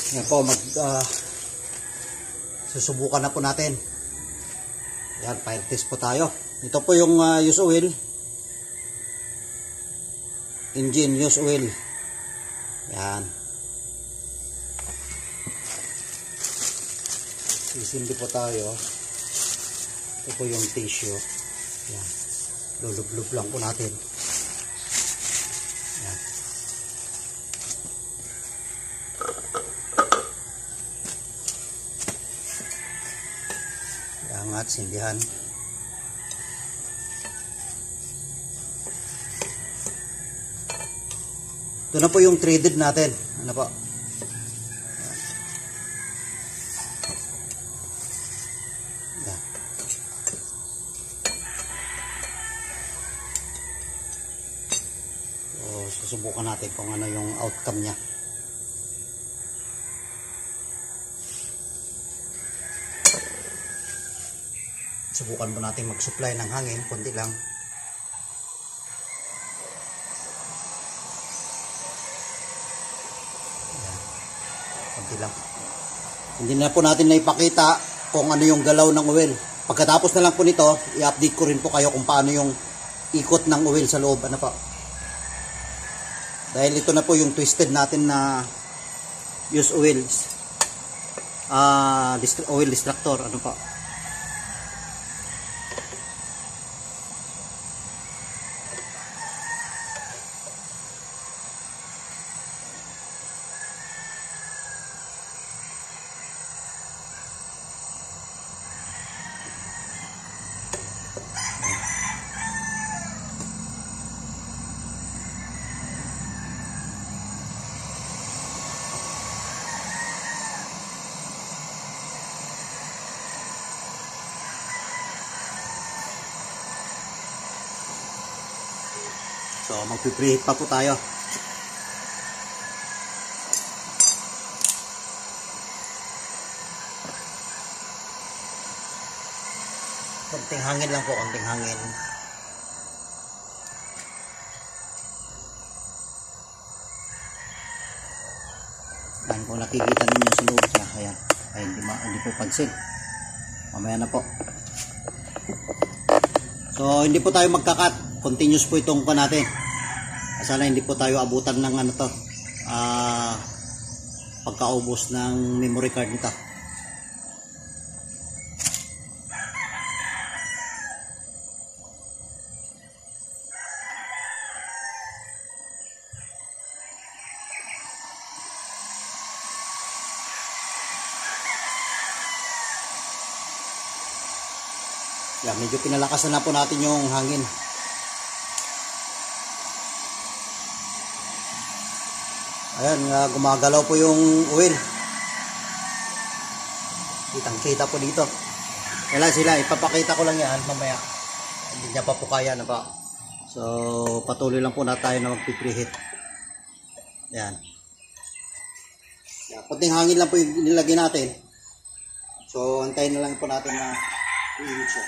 Yan po, susubukan na po natin. Yan, fire test po tayo. Ito po yung use oil. Engine use oil. Yan. Sisindi po tayo. Ito po yung tissue. Yan. Lulub-lub lang po natin. Yan. Angat, sindihan. Ito na po yung threaded natin. Ano po? Yan. So, susubukan natin kung ano yung outcome niya. Subukan po natin mag-supply ng hangin, konti lang. Ayan. Konti lang. Hindi na po natin naipakita kung ano yung galaw ng oil. Pagkatapos na lang po nito, i-update ko rin po kayo kung paano yung ikot ng oil sa loob. Ano po? Dahil ito na po yung twisted natin na use oils. Oil distractor. Ano po? So, magpipreheat pa po tayo. Konting hangin lang po, konting hangin. Ayan, kung nakikita ninyo sa loob siya, ayan. Ayan, hindi po pansin. Mamaya na po. So, hindi po tayo magkakat. Continuous po itong pa natin. Sana hindi po tayo abutan ng ano to, pagkaubos ng memory card nito. Yan, medyo pinalakasan na po natin yung hangin. Ayan, gumagalaw po yung oil. Kitang-kita po dito. Kailan sila, ipapakita ko lang yan mamaya. Hindi niya pa po kaya na pa. So, patuloy lang po na tayo na magpipreheat. Ayan. Kunting hangin lang po yung nilagay natin. So, antayin na lang po natin na i-init siya.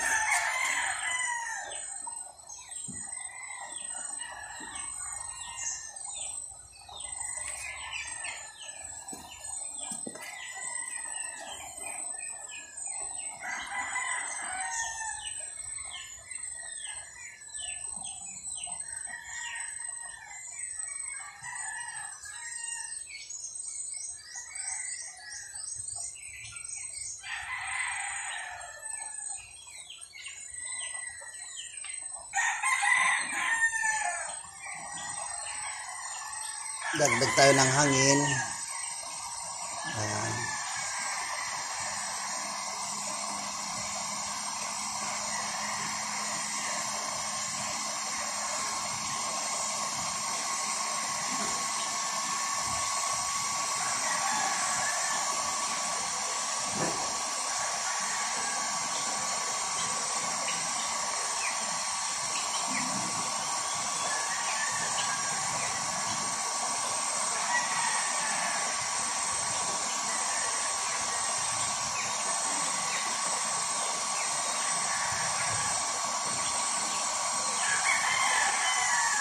Dagdag tayo ng hangin. Ayan.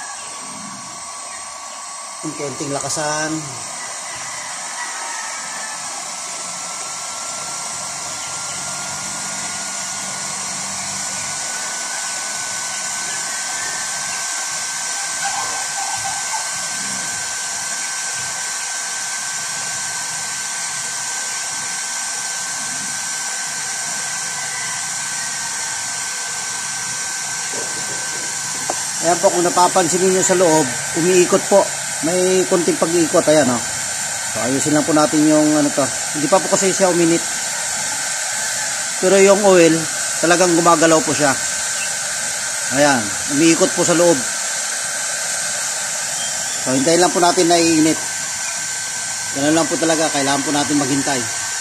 Konting lakasan. Ayan po, kung napapansin niyo sa loob, umiikot po. May konting pag-iikot, ayan o. So, ayusin lang po natin yung ano to. Hindi pa po kasi siya uminit. Pero yung oil, talagang gumagalaw po siya. Ayan, umiikot po sa loob. So, hintayin lang po natin na iinit. Ganun lang po talaga, kailangan po natin maghintay.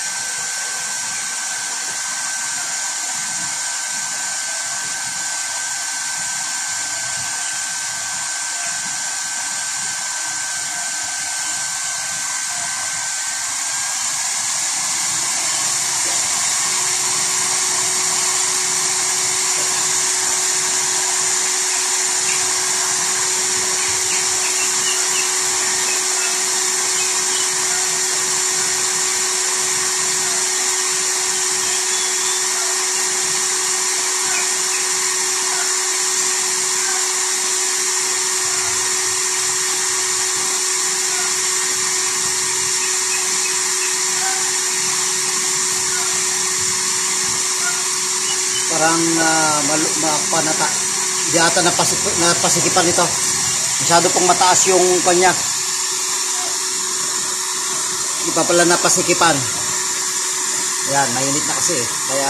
Parang mapanata. Di ata napasikipan ito. Masyado pong mataas yung kanya. Di pa pala napasikipan. Ayan, mainit na kasi. Kaya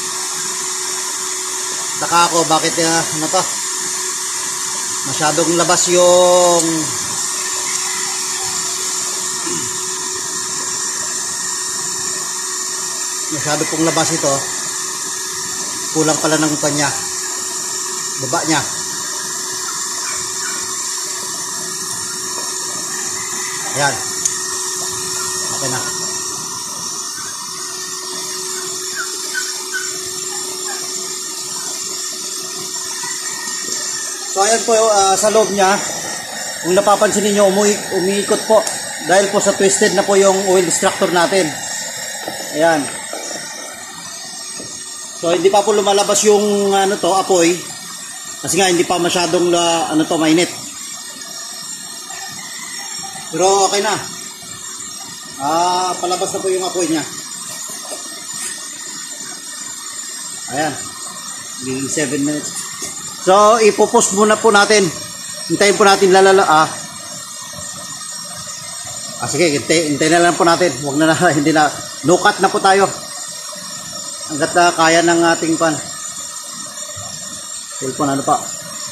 taka ako bakit ano to? Masyadong labas yung pong labas ito. Kulang pala ng kanya. Baba niya. Ayan. Okay na. So ayan po sa loob niya. Kung napapansin niyo umiikot po. Dahil po sa twisted na po yung oil extractor natin. Ayan. So hindi pa po lumalabas yung apoy kasi nga hindi pa masyadong mainit. Pero okay na. Palabas na po yung apoy niya. Ayan. 7 minutes. So ipopost muna po natin. Hintayin po natin sige, hintayin na lang po natin. Huwag na hindi na no cut na po tayo. Hanggat kaya ng ating cellphone ano pa.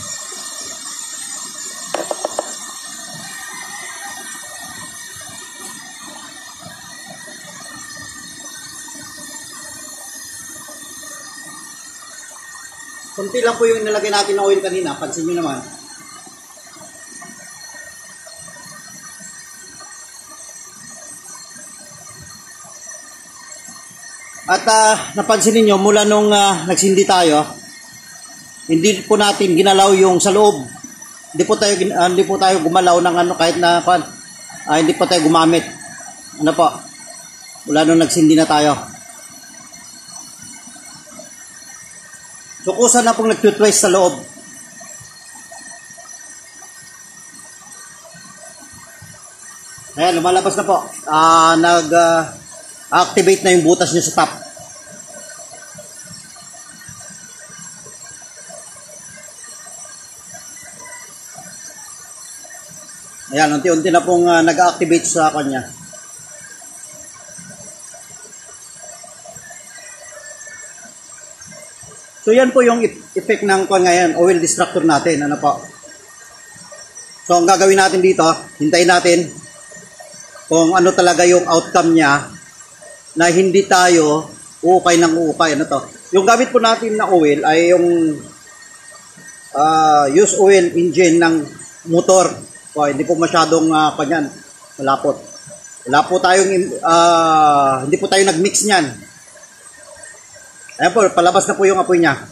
Kunti lang po yung nilagay natin na oil kanina. Pansin nyo naman. At napansin niyo mula nung nagsindi tayo, hindi po natin ginalaw yung sa loob. Hindi po tayo gumalaw ng kahit na hindi po tayo gumamit. Ano po? Mula nung nagsindi na tayo. So kusa na pong nag-twice sa loob. Ayan, lumalabas na po. Activate na yung butas nyo sa top. Ayan, unti-unti na pong nag-activate sa kanya. So yan po yung effect ng ngayon, oil extractor natin. Ano po? So ang gagawin natin dito, hintayin natin kung ano talaga yung outcome niya na hindi tayo ukay ng ukay. Ano to? Yung gamit po natin na oil ay yung use oil engine ng motor. So, hindi po masyadong kanyan, malapot. Wala po tayong hindi po tayo nag-mix niyan. Ayan po, palabas na po yung apoy niya.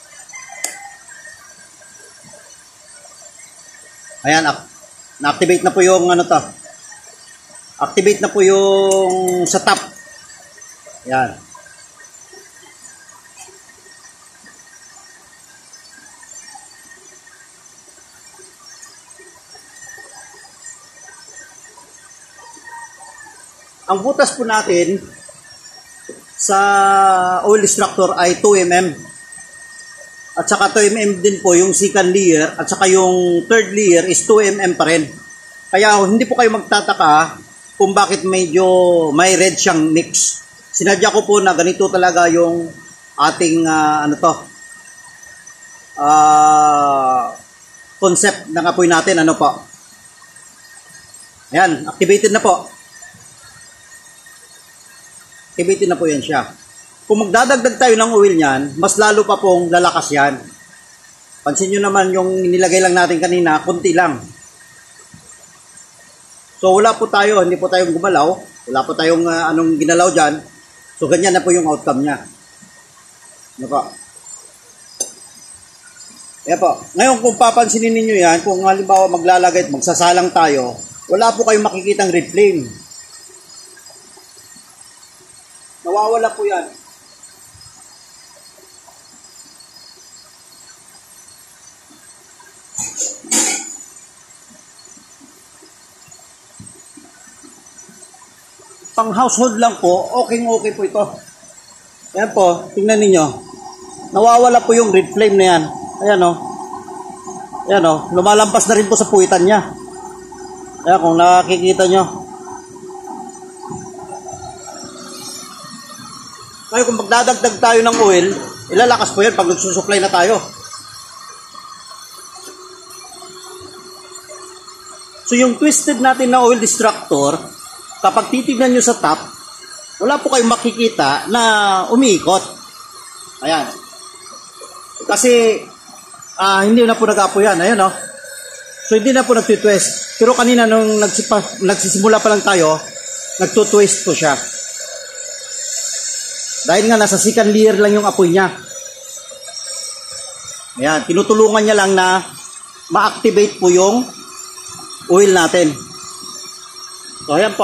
Ayan, na-activate na po yung activate na po yung sa top. Ayan. Ang butas po natin sa oil extractor ay 2 mm. At saka 2mm din po yung second layer at saka yung third layer is 2mm pa rin. Kaya hindi po kayo magtataka kung bakit medyo may red siyang mix. Sinadya ko po na ganito talaga yung ating concept ng apoy natin. Ano po? Ayan, activated na po. Activated na po yan siya. Kung magdadagdag tayo ng oil niyan, mas lalo pa pong lalakas yan. Pansin nyo naman yung nilagay lang natin kanina, konti lang. So wala po tayo, hindi po tayong gumalaw. Wala po tayong anong ginalaw dyan. So ganyan na po yung outcome niya. Ano po? Ayan po. Ngayon kung papansinin ninyo yan, kung halimbawa maglalagay at magsasalang tayo, wala po kayong makikitang red flame. Nawawala po yan. Pang household lang po, okay po ito. Ayan po, tingnan ninyo. Nawawala po yung red flame na yan. Ayan o. Ayan o, lumalampas na rin po sa puwitan niya. Ayan kung nakikita nyo. Ngayon kung magdadagdag tayo ng oil, ilalakas po yan pag nagsusupply na tayo. So yung twisted natin na oil distractor, kapag titignan nyo sa top, wala po kayong makikita na umiikot. Ayan. Kasi, hindi na po nag-apo yan. Ayan o. So, hindi na po nagtitwist. Pero kanina, nung nagsisimula pa lang tayo, nagtutwist po siya. Dahil nga, nasa second layer lang yung apoy niya. Ayan. Tinutulungan niya lang na ma-activate po yung oil natin. So, ayan po.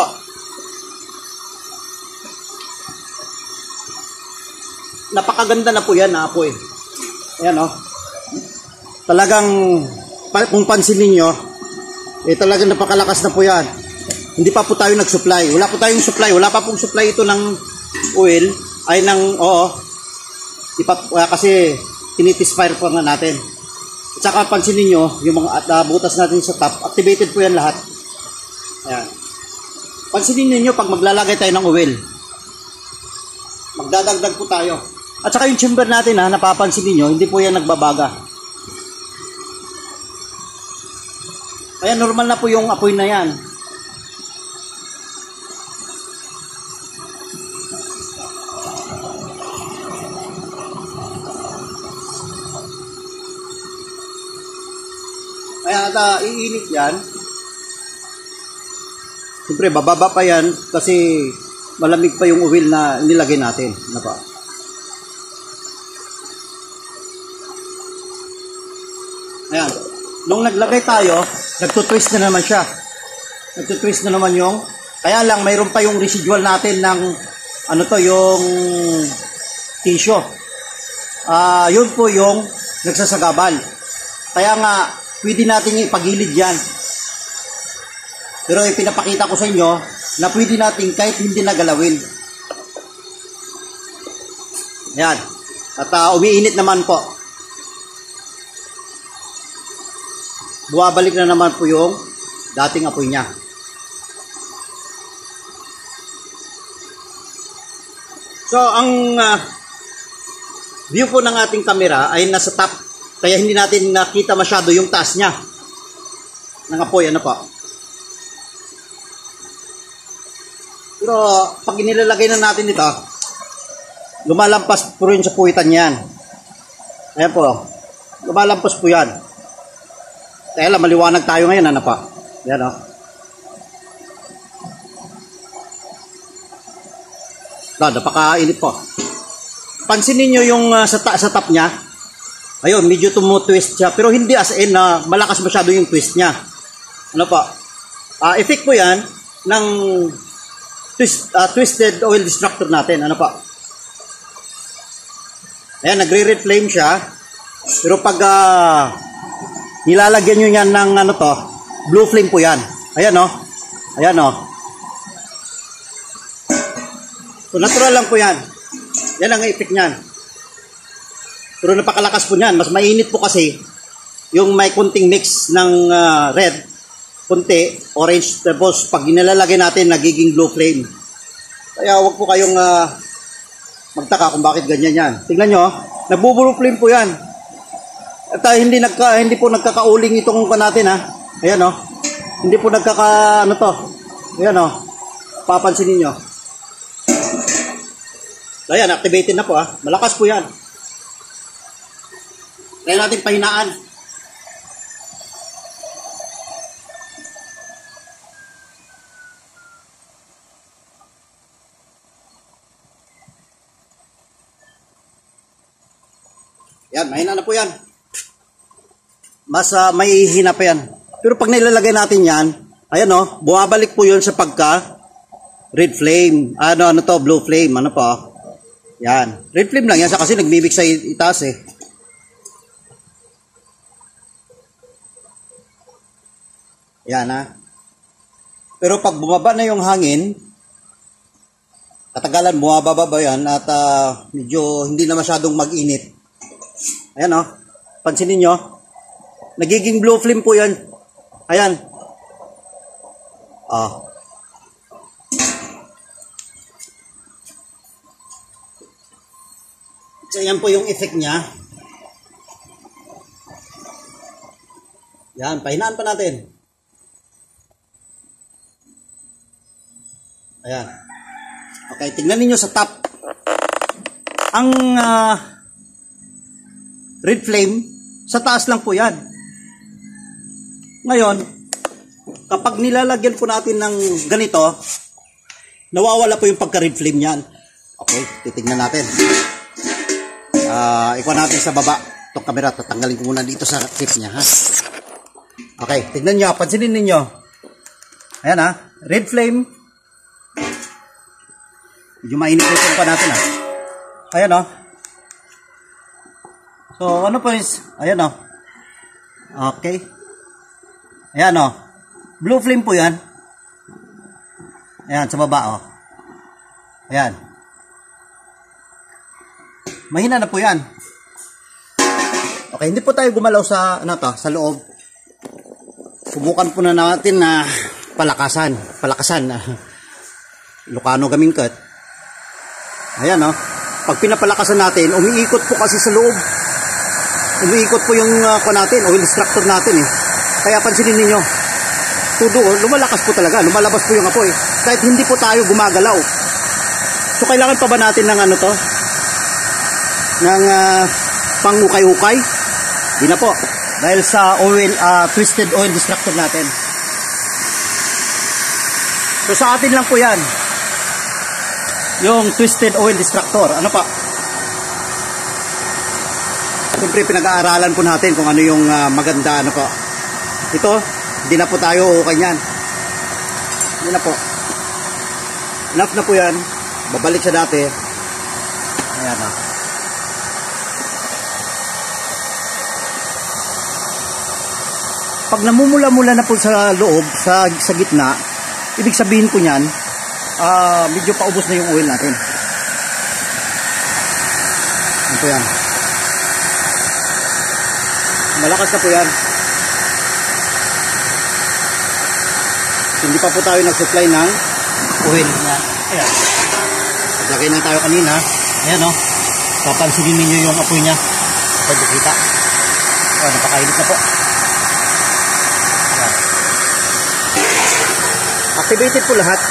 Napakaganda na po yan na apoy. Ayan o. Talagang, kung pansinin nyo, talagang napakalakas na po yan. Hindi pa po tayo nag-supply. Wala po tayong supply. Wala pa pong supply ito ng oil. Ay ng, kasi tinitis fire po nga natin. At saka pansinin nyo, yung mga butas natin sa top, activated po yan lahat. Ayan. Pansinin niyo pag maglalagay tayo ng oil. Magdadagdag po tayo. At saka yung chamber natin napapansin niyo, hindi po yan nagbabaga. Kaya normal na po yung apoy na yan. Kaya iinit yan. Siyempre, bababa pa yan kasi malamig pa yung oil na nilagay natin. Ano pa? Ayan. Nung naglagay tayo, nagtutwist na naman siya. Nagtutwist na naman yung, kaya lang mayroon pa yung residual natin ng, yung tissue. Yun po yung nagsasagabal. Kaya nga, pwede natin ipagilid yan. Pero ipinapakita ko sa inyo na pwede natin kahit hindi nagalawin. Yan. At umiinit naman po. Buwabalik na naman po yung dating apoy niya. So, ang view po ng ating camera ay nasa top. Kaya hindi natin nakita masyado yung taas niya. Ng apoy, ano po. Pero pag inilalagay na natin ito, lumalampas po rin sa puwitan yan. Ayan po. Lumalampas po yan. Kaya lang, maliwanag tayo ngayon, ano pa. Yan o. Napakainit po. Pansinin nyo yung sa top niya. Ayun, medyo tumu-twist siya. Pero hindi as in na malakas masyado yung twist niya. Ano po. Effect po yan ng twisted oil distractor natin. Ano pa? Ayan, nagre-red flame siya. Pero pag nilalagyan nyo yan ng blue flame po yan. Ayan o. Ayan o. So natural lang po yan. Yan ang effect niyan. Pero napakalakas po niyan. Mas mainit po kasi yung may kunting mix ng red, kunti, orange, tapos pag nilalagay natin, nagiging blue flame. Kaya huwag po kayong magtaka kung bakit ganyan yan. Tingnan nyo, nagbo-blue flame po yan. At hindi po nagkakauling itong natin ha. Ayan o. Hindi po ano to. Ayan o. Papansinin nyo. Ayan, activated na po ha. Malakas po yan. Kaya natin pahinaan. Yan, mahina na po yan. Mas may hina pa yan. Pero pag nilalagay natin yan, ayan o, bumabalik po yun sa pagka red flame. Ano to, blue flame. Ano po? Yan. Red flame lang yan kasi nagmimix sa itaas eh. Yan ha. Pero pag bumaba na yung hangin, katagalan bumababa yan at medyo hindi na masyadong mag-init. Ayan o. Pansinin nyo. Nagiging blue flame po yan. Ayan. So, yan po yung effect niya. Yan. Pahinaan pa natin. Ayan. Okay. Tingnan ninyo sa top. Ang red flame, sa taas lang po yan. Ngayon, kapag nilalagyan po natin ng ganito, nawawala po yung pagka-red flame niyan. Okay, titignan natin. Ikuha natin sa baba. Itong camera, tatanggalin ko muna dito sa tip niya. Ha? Okay, tignan nyo, pansinin ninyo. Ayan ha, red flame. Medyo mainit ito pa natin ha. Ayan o. So, ano po is, ayan o. Okay. Ayan o. Blue flame po yan. Ayan, sa baba o. Ayan. Mahina na po yan. Okay, hindi po tayo gumalaw sa, sa loob. Subukan po na natin na palakasan. Lucano Gamingkat. Ayan o. Pag pinapalakasan natin, umiikot po kasi sa loob. Umiikot po yung oil extractor natin eh. Kaya pansinin ninyo, doon, lumalakas po talaga, lumalabas po yung apoy. Kahit hindi po tayo gumagalaw. So kailangan pa ba natin ng ng pangukay-ukay? Di na po. Dahil sa oil, twisted oil extractor natin. So sa atin lang po yan. Yung twisted oil extractor. Ano pa? Siyempre pinag-aaralan po natin kung ano yung maganda po. Ito, hindi na po tayo okay yan. Hindi na po. Enough na po yan. Babalik sa dati. Ayan o. Pag namumula-mula na po sa loob, sa gitna, ibig sabihin po niyan, medyo paubos na yung oil natin. Ano po yan? Malakas na po yan. Hindi pa po tayo nag-supply ng oil. Ayan. Naglagay na tayo kanina. Ayan o. Papansinin ninyo yung apoy niya. Pwede kita. Napakainit na po. Ayan. Activated po lahat.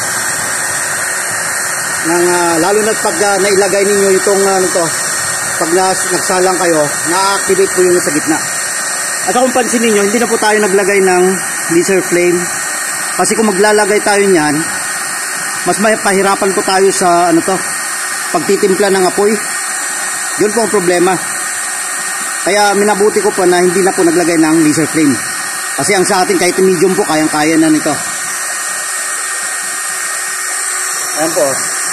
Lalo na pag nailagay ninyo itong pag nagsalang kayo, na-activate po yung sa gitna. At kung pansinin nyo, hindi na po tayo naglagay ng laser flame. Kasi kung maglalagay tayo niyan, mas may pahirapan po tayo sa pagtitimpla ng apoy. Yun po ang problema. Kaya minabuti ko po na hindi na po naglagay ng laser flame. Kasi ang sa atin kahit medium po, kayang-kaya na nito. Ayan po.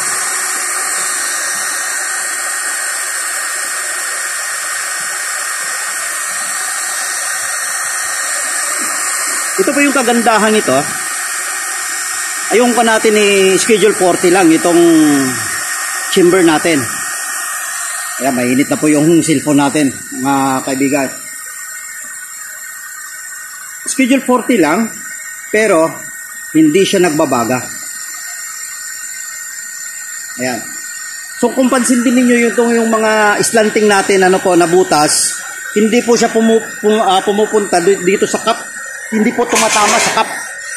Ito po yung kagandahan nito. Ayun pa natin schedule 40 lang itong chamber natin. Ayan, mainit na po yung cellphone natin, mga kaibigan. Schedule 40 lang, pero hindi siya nagbabaga. Ayan. So kung pansin din ninyo yung mga slanting natin na butas, hindi po siya pumupunta dito sa cup. Hindi po tumatama sa cup.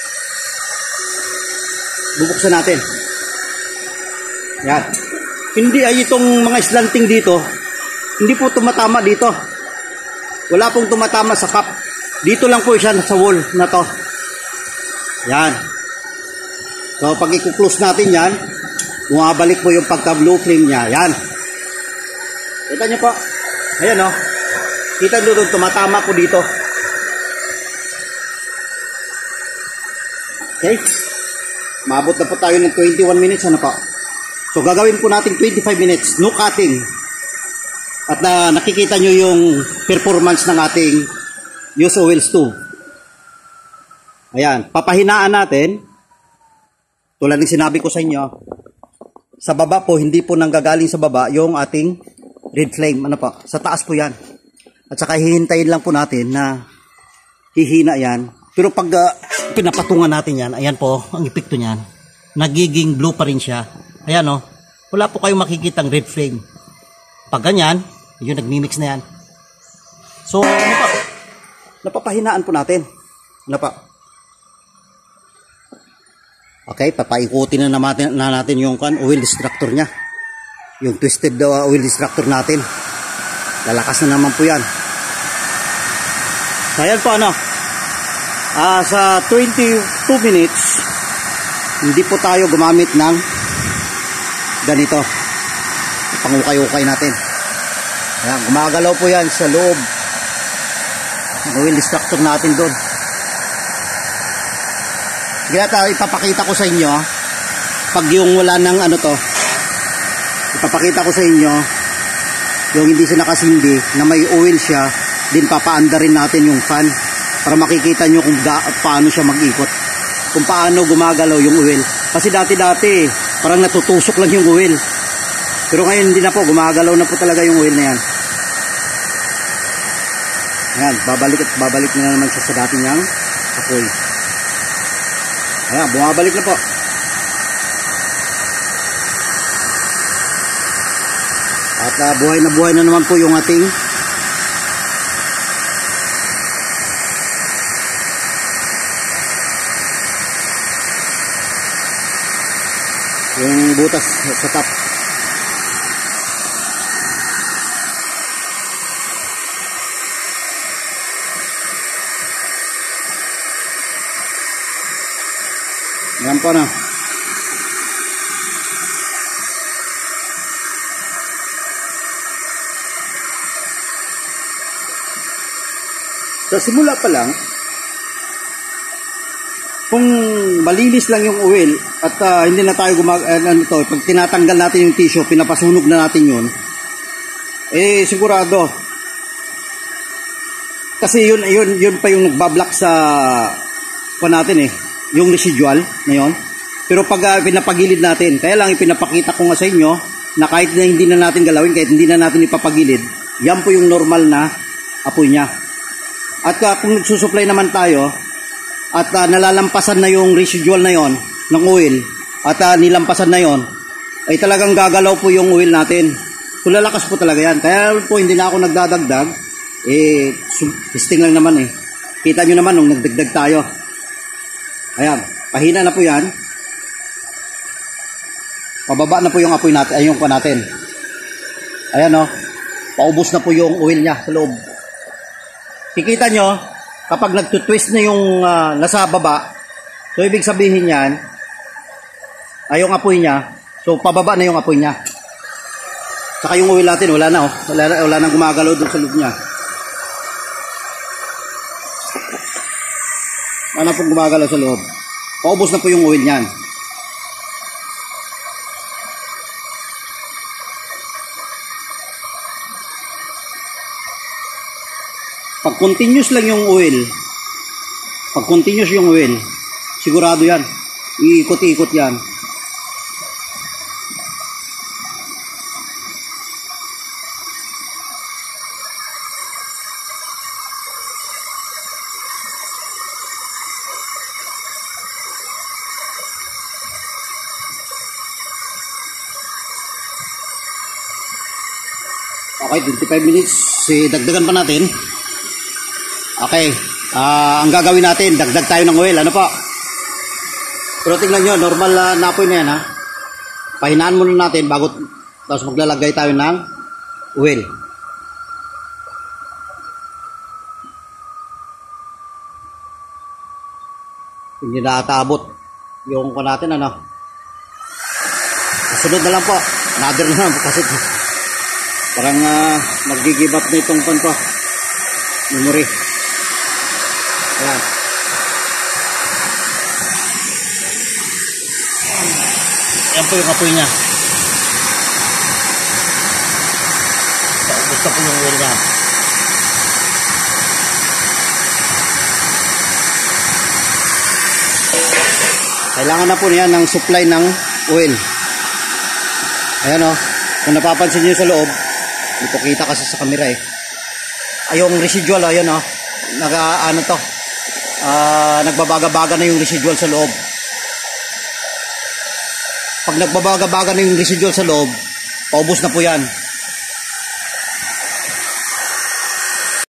Bubuksan natin. Ayan. Hindi ay itong mga slanting dito, hindi po tumatama dito. Wala pong tumatama sa cup. Dito lang po siya sa wall na to. Yan. So pag i-close natin yan, bumabalik po yung pagka-blue flame niya. Yan. Kita nyo po. Ayan o. Kita nyo doon, tumatama po dito. Okay. Maabot na po tayo ng 21 minutes. Ano po? So gagawin po natin 25 minutes, no cutting. At nakikita nyo yung performance ng ating use oils 2. Ayan, papahinaan natin. Tulad ng sinabi ko sa inyo, sa baba po, hindi po nanggagaling sa baba yung ating red flame. Ano po? Sa taas po yan. At saka hihintayin lang po natin na hihina yan. Pero pag pinapatungan natin yan, ayan po, ang epekto niyan. Nagiging blue pa rin siya. Ayan o, wala po kayong makikitang red flame. Pag ganyan, yun nagmimix na yan. So, ano pa? Napapahinaan po natin. Ano pa? Okay, papaikutin na natin yung oil distractor nya. Yung twisted oil distractor natin. Lalakas na naman po yan. So, ayan po ano. Sa 22 minutes, hindi po tayo gumamit ng ganito, pangukay-ukay natin. Ayan, gumagalaw po yan sa loob ng oil distractor natin doon. Kaya ipapakita ko sa inyo pag yung wala ng ano to, ipapakita ko sa inyo yung hindi siya nakasindi na may oil siya, din papaanda rin natin yung fan para makikita nyo kung paano siya mag-ikot, kung paano gumagalaw yung oil. Kasi dati parang natutusok lang yung oil. Pero ngayon hindi na po, gumagalaw na po talaga yung oil na yan. Ayan, babalik na naman siya sa dati niyang apoy. Ayan, bumabalik na po. At buhay na naman po yung ating yung butas sa top. Yan po na. Sa simula pa lang, kung malinis lang yung oil at hindi na tayo pag tinatanggal natin yung tissue, pinapasunog na natin yun, sigurado. Kasi yun pa yung nagbablock sa natin yung residual na yun. Pero pag pinapagilid natin, kaya lang ipinapakita ko nga sa inyo na kahit na hindi na natin galawin, kahit hindi na natin ipapagilid, yan po yung normal na apoy niya. At kung nagsusupply naman tayo at nalalampasan na yung residual na yon ng oil at nilampasan na yon, ay talagang gagalaw po yung oil natin. So lalakas po talaga yan. Kaya po hindi na ako nagdadagdag, testing lang naman Kita nyo naman nung nagdagdag tayo. Ayan, pahina na po yan. Pababa na po yung apoy natin, yung pa natin. Ayan paubos na po yung oil niya sa loob. Kikita nyo, kapag nagtutwist na yung nasa baba, so ibig sabihin yan, yung apoy niya, so pababa na yung apoy niya. Saka yung oil natin, wala na wala nang gumagalaw doon sa loob niya. Wala na pong gumagalaw sa loob. Paubos na po yung oil niyan. Pag continuous lang yung oil, sigurado yan. Iikot-ikot yan. Okay, 25 minutes. Dagdagan pa natin. Okay. Ang gagawin natin, dagdag tayo ng oil. Ano po? Pero tingnan nyo, normal na apoy na yan ha. Pahinaan muna natin bago tapos maglalagay tayo ng oil. Hindi na atabot yung ko natin ano. Sunod na lang po. Another na lang kasi parang mag-give up na itong pan ko. Memory. Ayan. Ayan po yung apoy niya. Gusto po yung oil niya. Kailangan na po niya ng supply ng oil. Ayan o. Kung napapansin niyo sa loob, hindi po kita kasi sa camera eh. Ay, yung residual, ayan o. Nagbabaga-baga na yung residual sa loob. Pag nagbabaga-baga na yung residual sa loob, paubos na po yan.